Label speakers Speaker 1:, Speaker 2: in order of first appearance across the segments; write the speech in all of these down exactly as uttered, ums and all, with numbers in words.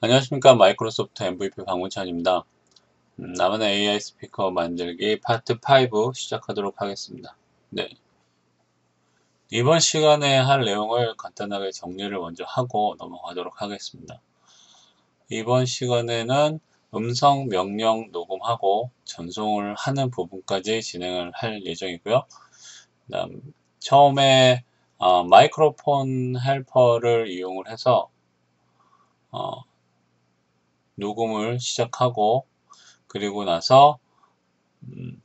Speaker 1: 안녕하십니까. 마이크로소프트 엠브이피 박문찬입니다. 음, 나만의 에이아이 스피커 만들기 파트 오 시작하도록 하겠습니다. 네, 이번 시간에 할 내용을 간단하게 정리를 먼저 하고 넘어가도록 하겠습니다. 이번 시간에는 음성 명령 녹음하고 전송을 하는 부분까지 진행을 할 예정이고요. 그다음 처음에 어, 마이크로폰 헬퍼를 이용을 해서 어, 녹음을 시작하고, 그리고 나서 음,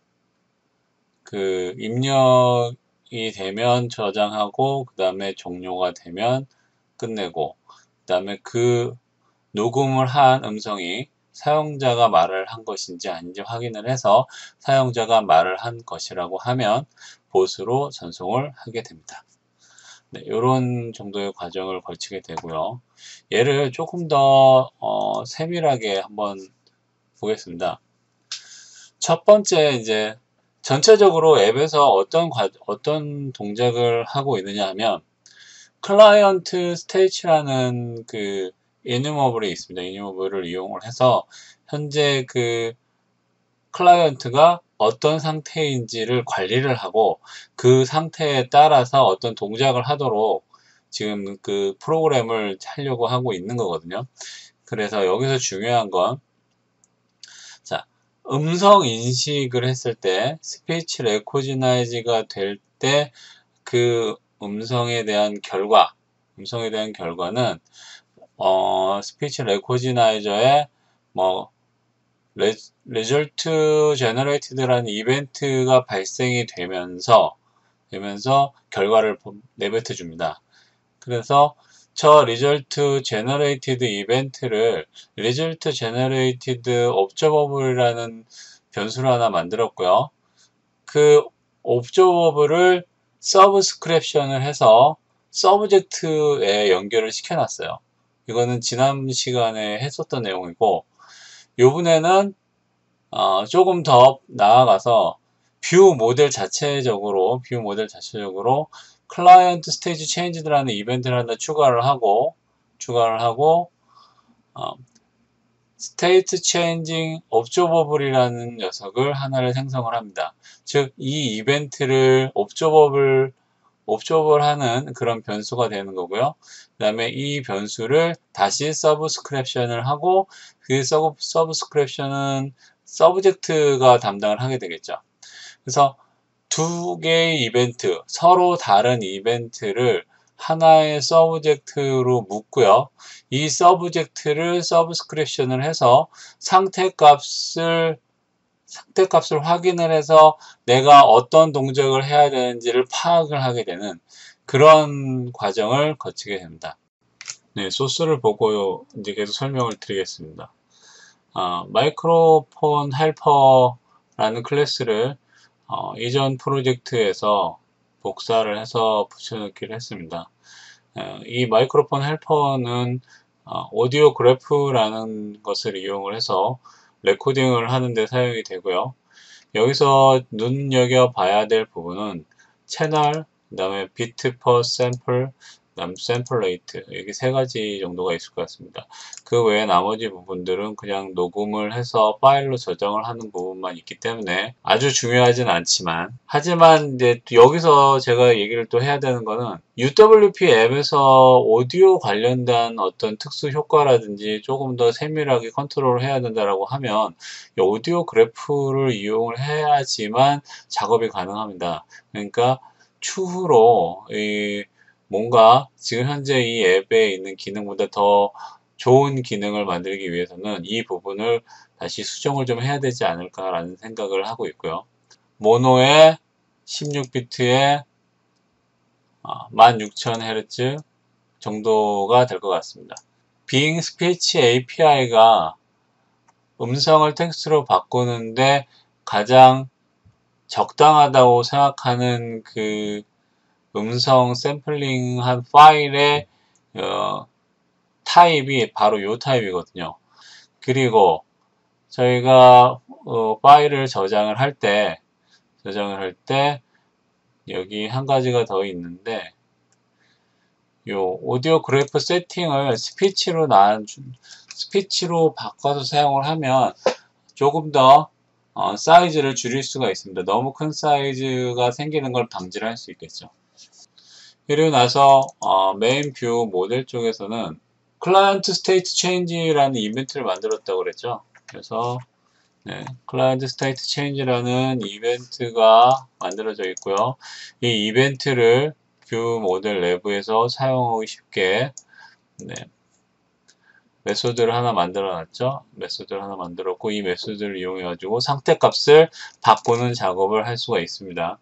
Speaker 1: 그 입력이 되면 저장하고, 그 다음에 종료가 되면 끝내고, 그 다음에 그 녹음을 한 음성이 사용자가 말을 한 것인지 아닌지 확인을 해서 사용자가 말을 한 것이라고 하면 보스로 전송을 하게 됩니다. 네, 이런 정도의 과정을 거치게 되고요. 얘를 조금 더 어, 세밀하게 한번 보겠습니다. 첫 번째, 이제 전체적으로 앱에서 어떤 과, 어떤 동작을 하고 있느냐 하면, 클라이언트 스테이치라는 그 이뉴머블이 있습니다. 이뉴머블을 이용을 해서 현재 그 클라이언트가 어떤 상태인지를 관리를 하고, 그 상태에 따라서 어떤 동작을 하도록 지금 그 프로그램을 하려고 하고 있는 거거든요. 그래서 여기서 중요한 건, 자, 음성 인식을 했을 때, 스피치 레코지나이즈가 될 때, 그 음성에 대한 결과, 음성에 대한 결과는, 어, 스피치 레코지나이저에, 뭐, 레, 레졸트 제너레이티드라는 이벤트가 발생이 되면서, 되면서 결과를 내뱉어 줍니다. 그래서 저 result generated 이벤트를 result generated observable이라는 변수를 하나 만들었고요. 그 observable을 서브스크립션을 해서 서브젝트에 연결을 시켜놨어요. 이거는 지난 시간에 했었던 내용이고, 요번에는 어, 조금 더 나아가서 뷰 모델 자체적으로 뷰 모델 자체적으로 클라이언트 스테이지 체인지라는 이벤트를 하나 추가를 하고 추가를 하고 어, 스테이트 체인징 옵저버블이라는 녀석을 하나를 생성을 합니다. 즉 이 이벤트를 옵저버블 옵저버블 하는 그런 변수가 되는 거고요. 그 다음에 이 변수를 다시 서브스크립션을 하고, 그 서브, 서브스크립션은 서브젝트가 담당을 하게 되겠죠. 그래서 두 개의 이벤트, 서로 다른 이벤트를 하나의 서브젝트로 묶고요. 이 서브젝트를 서브스크립션을 해서 상태값을 상태값을 확인을 해서 내가 어떤 동작을 해야 되는지를 파악을 하게 되는 그런 과정을 거치게 됩니다. 네, 소스를 보고 이제 계속 설명을 드리겠습니다. 아, 마이크로폰 헬퍼라는 클래스를 어, 이전 프로젝트에서 복사를 해서 붙여넣기를 했습니다. 어, 이 마이크로폰 헬퍼는 어, 오디오 그래프라는 것을 이용을 해서 레코딩을 하는데 사용이 되고요. 여기서 눈여겨봐야 될 부분은 채널, 그 다음에 비트 퍼 샘플, 그 다음 샘플 레이트, 이렇게 세 가지 정도가 있을 것 같습니다. 그 외에 나머지 부분들은 그냥 녹음을 해서 파일로 저장을 하는 부분만 있기 때문에 아주 중요하진 않지만, 하지만 이제 여기서 제가 얘기를 또 해야 되는 거는 유더블유피 앱에서 오디오 관련된 어떤 특수 효과라든지 조금 더 세밀하게 컨트롤을 해야 된다라고 하면 이 오디오 그래프를 이용을 해야지만 작업이 가능합니다. 그러니까 추후로 이 뭔가 지금 현재 이 앱에 있는 기능보다 더 좋은 기능을 만들기 위해서는 이 부분을 다시 수정을 좀 해야 되지 않을까라는 생각을 하고 있고요. 모노의 십육 비트에 만 육천 헤르츠 정도가 될 것 같습니다. 빙 스피치 에이피아이가 음성을 텍스트로 바꾸는데 가장 적당하다고 생각하는 그 음성 샘플링한 파일의 어, 타입이 바로 이 타입이거든요. 그리고 저희가 어, 파일을 저장을 할 때 저장을 할 때 여기 한 가지가 더 있는데, 요 오디오 그래프 세팅을 스피치로 난 스피치로 바꿔서 사용을 하면 조금 더 어, 사이즈를 줄일 수가 있습니다. 너무 큰 사이즈가 생기는 걸 방지를 할 수 있겠죠. 그리고 나서 어, 메인 뷰 모델 쪽에서는 클라이언트 스테이트 체인지라는 이벤트를 만들었다고 그랬죠. 그래서 네, 클라이언트 스테이트 체인지라는 이벤트가 만들어져 있고요. 이 이벤트를 뷰 모델 내부에서 사용하기 쉽게 네, 메소드를 하나 만들어 놨죠. 메소드를 하나 만들었고 이 메소드를 이용해 가지고 상태 값을 바꾸는 작업을 할 수가 있습니다.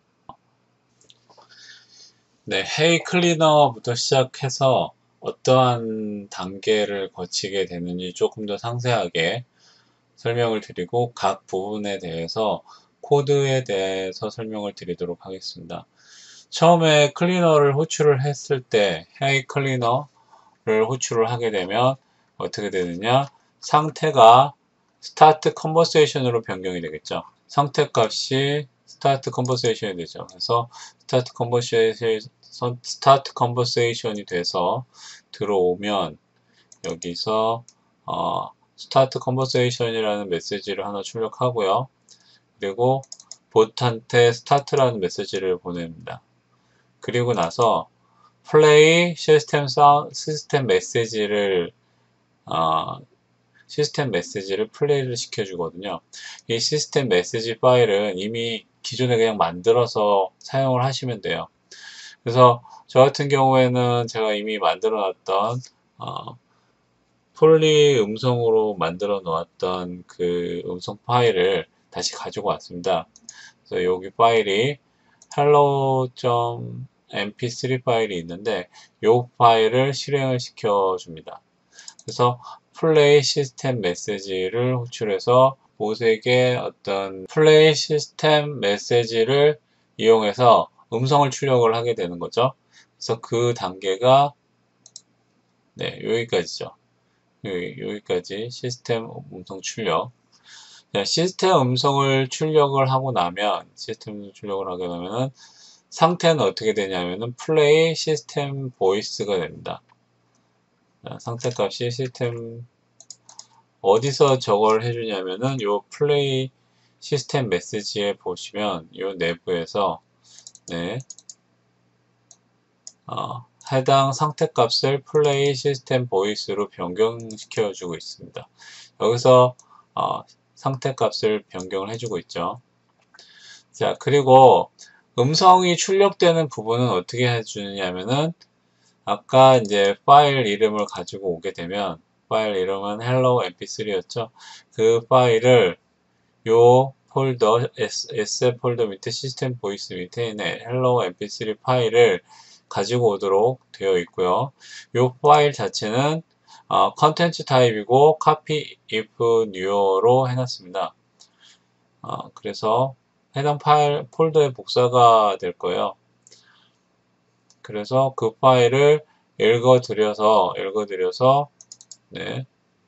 Speaker 1: 네, 헤이 클리너부터 시작해서 어떠한 단계를 거치게 되는지 조금 더 상세하게 설명을 드리고 각 부분에 대해서 코드에 대해서 설명을 드리도록 하겠습니다. 처음에 클리너를 호출을 했을 때 헤이 클리너를 호출을 하게 되면 어떻게 되느냐, 상태가 스타트 컨버세이션으로 변경이 되겠죠. 상태 값이 스타트 컨버세이션이 되죠. 그래서 스타트 컨버세이션 스타트 컨버세이션이 돼서 들어오면 여기서 어, 스타트 컨버세이션이라는 메시지를 하나 출력하고요. 그리고 봇한테 스타트라는 메시지를 보냅니다. 그리고 나서 플레이 시스템 사 시스템 메시지를 어, 시스템 메시지를 플레이를 시켜주거든요. 이 시스템 메시지 파일은 이미 기존에 그냥 만들어서 사용을 하시면 돼요. 그래서 저 같은 경우에는 제가 이미 만들어 놨던 어, 폴리 음성으로 만들어 놓았던 그 음성 파일을 다시 가지고 왔습니다. 그래서 여기 파일이 hello.엠피쓰리 파일이 있는데 이 파일을 실행을 시켜 줍니다. 그래서 플레이 시스템 메시지를 호출해서 보색의 어떤 플레이 시스템 메시지를 이용해서 음성을 출력을 하게 되는 거죠. 그래서 그 단계가 네, 여기까지죠. 여기, 여기까지 시스템 음성 출력. 시스템 음성을 출력을 하고 나면 시스템 출력을 하게 되면은 상태는 어떻게 되냐면은 플레이 시스템 보이스가 됩니다. 상태 값이 시스템 어디서 저걸 해주냐면은 요 플레이 시스템 메시지에 보시면 요 내부에서 네, 어, 해당 상태 값을 플레이 시스템 보이스로 변경시켜 주고 있습니다. 여기서 어, 상태 값을 변경을 해주고 있죠. 자, 그리고 음성이 출력되는 부분은 어떻게 해주냐면은 아까 이제 파일 이름을 가지고 오게 되면 파일 이름은 hello 엠피쓰리였죠. 그 파일을 요 폴더 에스에프 폴더 밑에 시스템 보이스 밑에 있는 hello 엠피쓰리 파일을 가지고 오도록 되어 있고요. 요 파일 자체는 어, 컨텐츠 타입이고 copy if new로 해놨습니다. 어, 그래서 해당 파일 폴더의 복사가 될 거예요. 그래서 그 파일을 읽어드려서 읽어드려서 네,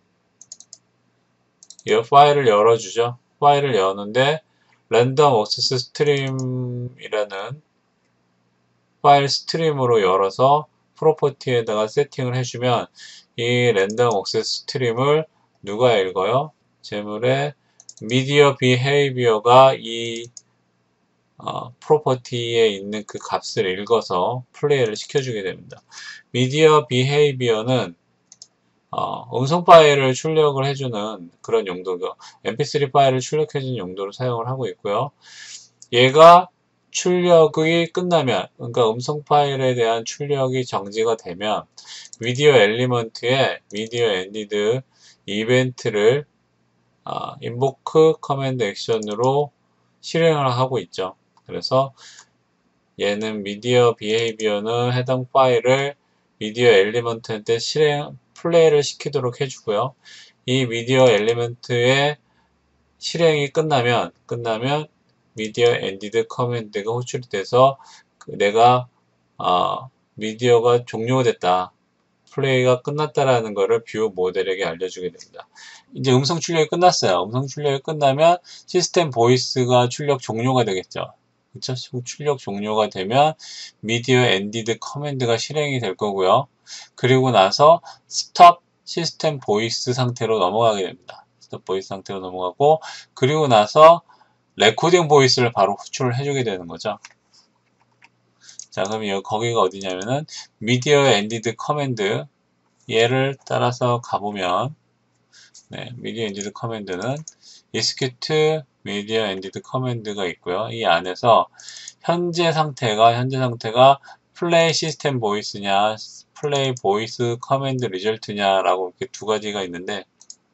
Speaker 1: 이 파일을 열어주죠. 파일을 여는데 랜덤 액세스 스트림이라는 파일 스트림으로 열어서 프로퍼티에다가 세팅을 해주면 이 랜덤 액세스 스트림을 누가 읽어요? 재물의 미디어 비헤이비어가 이 어, 프로퍼티에 있는 그 값을 읽어서 플레이를 시켜주게 됩니다. 미디어 비헤이비어는 어, 음성 파일을 출력을 해주는 그런 용도가 엠피쓰리 파일을 출력해주는 용도로 사용을 하고 있고요. 얘가 출력이 끝나면, 그러니까 음성 파일에 대한 출력이 정지가 되면 미디어 엘리먼트에 미디어 엔디드 이벤트를 어, invoke command action으로 실행을 하고 있죠. 그래서 얘는 미디어 비헤이비어는 해당 파일을 미디어 엘리먼트한테 실행 플레이를 시키도록 해주고요. 이 미디어 엘리먼트의 실행이 끝나면 끝나면 미디어 엔디드 커맨드가 호출이 돼서 내가 어, 미디어가 종료됐다, 플레이가 끝났다라는 것을 뷰 모델에게 알려주게 됩니다. 이제 음성 출력이 끝났어요. 음성 출력이 끝나면 시스템 보이스가 출력 종료가 되겠죠. 그쵸? 출력 종료가 되면 미디어 엔디드 커맨드가 실행이 될 거고요. 그리고 나서 스톱 시스템 보이스 상태로 넘어가게 됩니다. 스톱 보이스 상태로 넘어가고, 그리고 나서 레코딩 보이스를 바로 호출을 해주게 되는 거죠. 자, 그럼 여기 거기가 어디냐면은 미디어 엔디드 커맨드, 얘를 따라서 가보면, 네, 미디어 엔디드 커맨드는 execute media ended 커맨드가 있고요. 이 안에서 현재 상태가 현재 상태가 플레이 시스템 보이스냐, 플레이 보이스 커맨드 리절트냐라고 이렇게 두 가지가 있는데,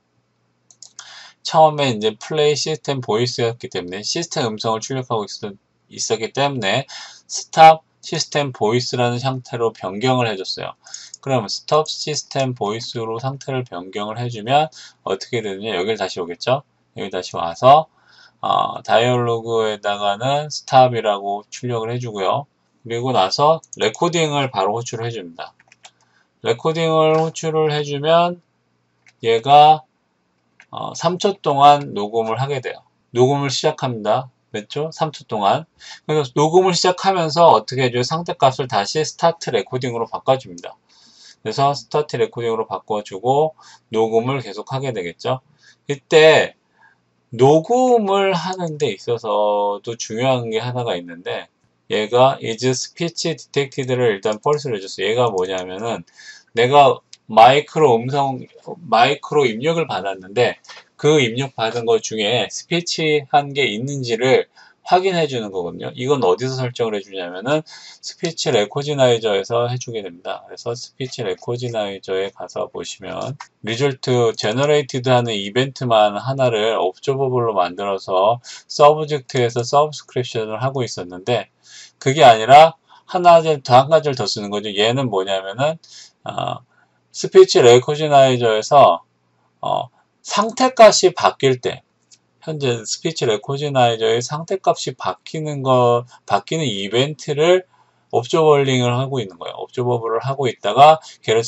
Speaker 1: 처음에 이제 플레이 시스템 보이스였기 때문에 시스템 음성을 출력하고 있었, 있었기 때문에 스탑 시스템 보이스라는 상태로 변경을 해줬어요. 그럼 스톱 시스템 보이스로 상태를 변경을 해주면 어떻게 되느냐, 여기를 다시 오겠죠. 여기 다시 와서 어, 다이얼로그에다가는 스탑이라고 출력을 해주고요. 그리고 나서 레코딩을 바로 호출을 해줍니다. 레코딩을 호출을 해주면 얘가 어, 삼 초 동안 녹음을 하게 돼요. 녹음을 시작합니다. 몇 초? 삼 초 동안. 그래서 녹음을 시작하면서 어떻게 해줘요? 상태값을 다시 스타트 레코딩으로 바꿔줍니다. 그래서 스타트 레코딩으로 바꿔주고 녹음을 계속 하게 되겠죠. 이때 녹음을 하는 데 있어서도 중요한 게 하나가 있는데, 얘가 is speech detected를 일단 펄스를 해줬어요. 얘가 뭐냐면은 내가 마이크로 음성, 마이크로 입력을 받았는데 그 입력 받은 것 중에 스피치한 게 있는지를 확인해 주는 거거든요. 이건 어디서 설정을 해주냐면은 스피치 레코지나이저에서 해주게 됩니다. 그래서 스피치 레코지나이저에 가서 보시면 리졸트 제너레이티드 하는 이벤트만 하나를 옵저버블로 만들어서 서브젝트에서 서브스크립션을 하고 있었는데, 그게 아니라 하나, 더 한 가지를 더 쓰는 거죠. 얘는 뭐냐면은 어, 스피치 레코지나이저에서 어, 상태값이 바뀔 때, 현재 스피치 레코지나이저의 상태값이 바뀌는 거, 바뀌는 이벤트를 옵저버링을 하고 있는 거예요. 옵저버블을 하고 있다가 걔를,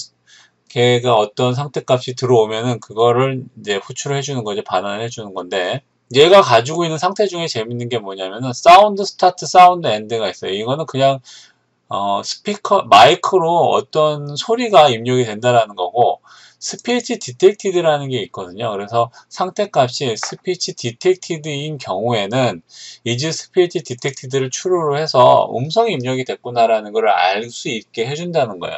Speaker 1: 걔가 어떤 상태값이 들어오면은 그거를 이제 호출을 해주는 거죠. 반환을 해주는 건데, 얘가 가지고 있는 상태 중에 재밌는 게 뭐냐면은 사운드 스타트, 사운드 엔드가 있어요. 이거는 그냥 어, 스피커, 마이크로 어떤 소리가 입력이 된다라는 거고, 스피치 디텍티드라는 게 있거든요. 그래서 상태값이 스피치 디텍티드인 경우에는 is 스피치 디텍티드를 추루로 해서 음성이 입력이 됐구나라는 걸 알 수 있게 해준다는 거예요.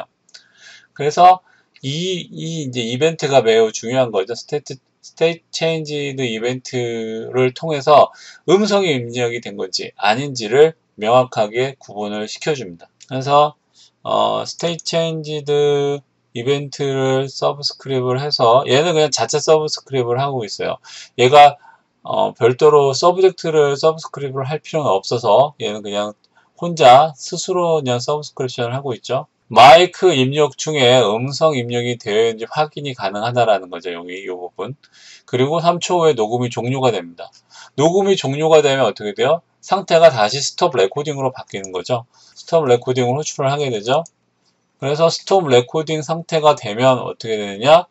Speaker 1: 그래서 이, 이 이제 이벤트가 매우 중요한 거죠. 스테이트, 스테이트 체인지드 이벤트를 통해서 음성이 입력이 된 건지 아닌지를 명확하게 구분을 시켜줍니다. 그래서 어, 스테이트 체인지드 이벤트를 서브스크립을 해서, 얘는 그냥 자체 서브스크립을 하고 있어요. 얘가 어, 별도로 서브젝트를 서브스크립을 할 필요는 없어서 얘는 그냥 혼자 스스로 그냥 서브스크립션을 하고 있죠. 마이크 입력 중에 음성 입력이 되어 있는지 확인이 가능하다라는 거죠. 여기 이 부분. 그리고 삼 초 후에 녹음이 종료가 됩니다. 녹음이 종료가 되면 어떻게 돼요? 상태가 다시 스톱 레코딩으로 바뀌는 거죠. 스톱 레코딩을 호출을 하게 되죠. 그래서 스톱 레코딩 상태가 되면 어떻게 되느냐?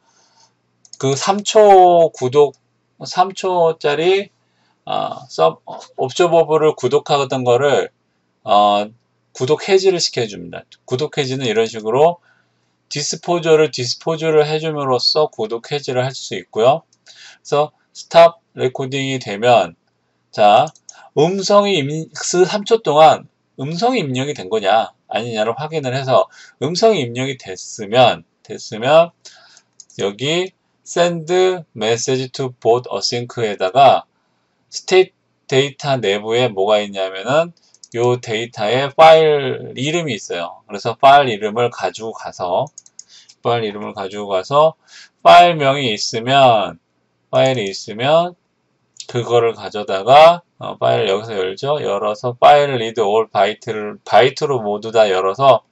Speaker 1: 그 삼 초 구독, 삼 초짜리 어, 서, 옵저버블을 구독하던 거를 어, 구독 해지를 시켜줍니다. 구독 해지는 이런 식으로 디스포저를 디스포저를 해줌으로써 구독 해지를 할 수 있고요. 그래서 스탑 레코딩이 되면, 자, 음성이 임, 그 삼 초 동안 음성이 입력이 된 거냐 아니냐를 확인을 해서 음성이 입력이 됐으면 됐으면 여기 send message to both async에다가 state 데이터 내부에 뭐가 있냐면은 요 데이터에 파일 이름이 있어요. 그래서 파일 이름을 가지고 가서 파일 이름을 가지고 가서 파일명이 있으면 파일이 있으면 그거를 가져다가 어, 파일을 여기서 열죠. 열어서 파일 리드 올 바이트를 바이트로 모두 다 열어서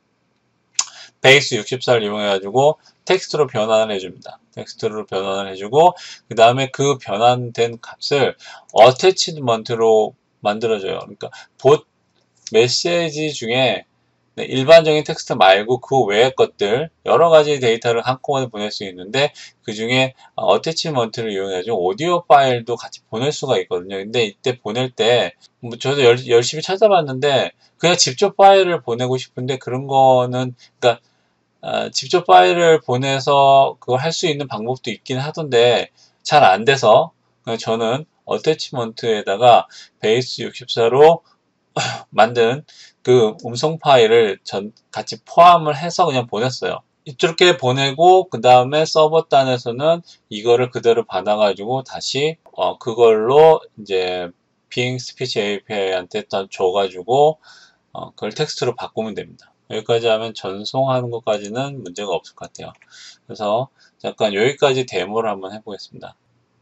Speaker 1: 베이스 육십사를 이용해가지고 텍스트로 변환을 해줍니다. 텍스트로 변환을 해주고 그 다음에 그 변환된 값을 어태치먼트로 만들어줘요. 그러니까 봇 메시지 중에 네, 일반적인 텍스트 말고 그 외의 것들 여러 가지 데이터를 한꺼번에 보낼 수 있는데 그 중에 어태치먼트를 이용해서 오디오 파일도 같이 보낼 수가 있거든요. 근데 이때 보낼 때 뭐 저도 열, 열심히 찾아봤는데 그냥 직접 파일을 보내고 싶은데 그런 거는 그러니까 아, 직접 파일을 보내서 그걸 할 수 있는 방법도 있긴 하던데 잘 안 돼서 저는 어태치먼트에다가 베이스 육십사로 만든 그 음성 파일을 전 같이 포함을 해서 그냥 보냈어요. 이렇게 보내고 그 다음에 서버단에서는 이거를 그대로 받아가지고 다시 어 그걸로 이제 빙 스피치 에이피아이한테 줘가지고 어 그걸 텍스트로 바꾸면 됩니다. 여기까지 하면 전송하는 것까지는 문제가 없을 것 같아요. 그래서 잠깐 여기까지 데모를 한번 해보겠습니다.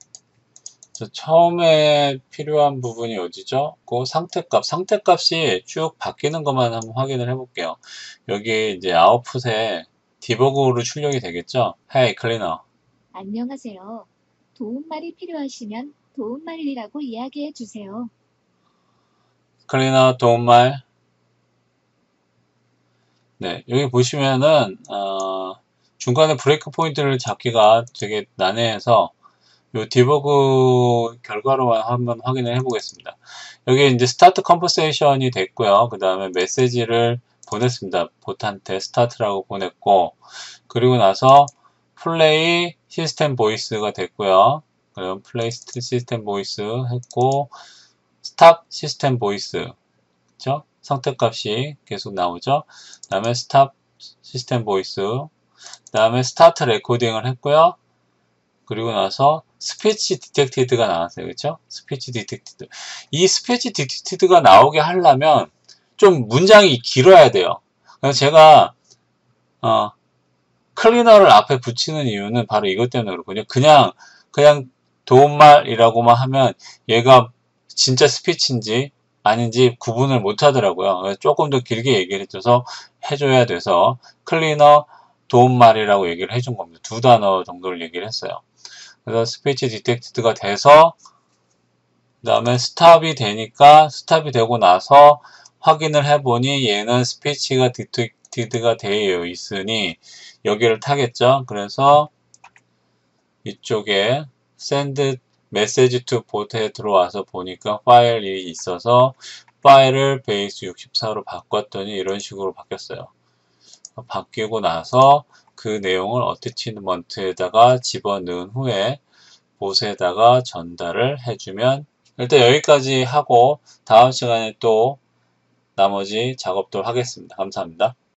Speaker 1: 처음에 필요한 부분이 어디죠? 그 상태값, 상태값이 쭉 바뀌는 것만 한번 확인을 해볼게요. 여기 이제 아웃풋에 디버그로 출력이 되겠죠? Hey, cleaner.
Speaker 2: 안녕하세요. 도움말이 필요하시면 도움말이라고 이야기해 주세요.
Speaker 1: cleaner 도움말. 네, 여기 보시면은 어, 중간에 브레이크 포인트를 잡기가 되게 난해해서 요 디버그 결과로만 한번 확인을 해 보겠습니다. 여기 이제 스타트 컨버세이션이 됐고요. 그 다음에 메시지를 보냈습니다. 보트한테 스타트라고 보냈고, 그리고 나서 플레이 시스템 보이스가 됐고요. 그럼 플레이 시스템 보이스 했고, 스탑 시스템 보이스, 그죠? 선택값이 계속 나오죠. 그 다음에 스탑 시스템 보이스, 그 다음에 스타트 레코딩을 했고요. 그리고 나서 스피치 디텍티드가 나왔어요. 그렇죠? 스피치 디텍티드. 이 스피치 디텍티드가 나오게 하려면 좀 문장이 길어야 돼요. 그래서 제가 어, 클리너를 앞에 붙이는 이유는 바로 이것 때문에 그렇거든요. 그냥 그냥 도움말이라고만 하면 얘가 진짜 스피치인지 아닌지 구분을 못 하더라고요. 조금 더 길게 얘기를 해줘서 해줘야 돼서 클리너 도움말이라고 얘기를 해준 겁니다. 두 단어 정도를 얘기를 했어요. 그래서 스피치 디텍티드가 돼서 그 다음에 스탑이 되니까 스탑이 되고 나서 확인을 해보니 얘는 스피치가 디텍티드가 되어 있으니 여기를 타겠죠. 그래서 이쪽에 send message to boot에 들어와서 보니까 파일이 있어서 파일을 베이스 육십사로 바꿨더니 이런 식으로 바뀌었어요. 바뀌고 나서 그 내용을 어태치먼트에다가 집어넣은 후에 보스에다가 전달을 해주면 일단 여기까지 하고 다음 시간에 또 나머지 작업도 하겠습니다. 감사합니다.